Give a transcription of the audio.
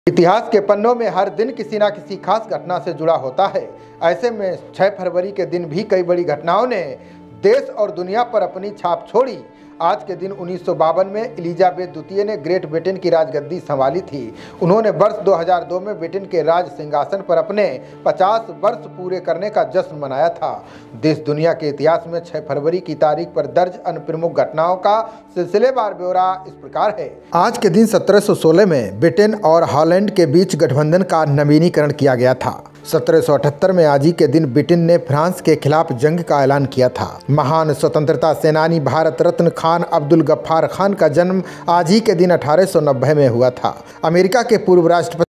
इतिहास के पन्नों में हर दिन किसी न किसी खास घटना से जुड़ा होता है। ऐसे में 6 फरवरी के दिन भी कई बड़ी घटनाओं ने देश और दुनिया पर अपनी छाप छोड़ी। आज के दिन 1952 में एलिजाबेथ द्वितीय ने ग्रेट ब्रिटेन की राजगद्दी संभाली थी। उन्होंने वर्ष 2002 में ब्रिटेन के राज सिंहासन पर अपने 50 वर्ष पूरे करने का जश्न मनाया था। देश दुनिया के इतिहास में 6 फरवरी की तारीख पर दर्ज अन्य प्रमुख घटनाओं का सिलसिलेवार ब्यौरा इस प्रकार है। आज के दिन 1716 में ब्रिटेन और हॉलैंड के बीच गठबंधन का नवीनीकरण किया गया था। 1778 में आज ही के दिन ब्रिटेन ने फ्रांस के खिलाफ जंग का ऐलान किया था। महान स्वतंत्रता सेनानी भारत रत्न खान अब्दुल गफ्फार खान का जन्म आज ही के दिन 1890 में हुआ था। अमेरिका के पूर्व राष्ट्रपति